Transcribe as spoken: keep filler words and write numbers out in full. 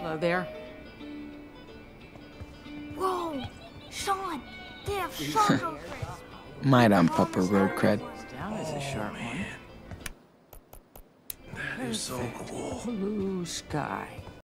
Hello there. Whoa! Sean! They have shark over Might ump up her road cred. Down is a sharp one. That is so cool. Blue sky.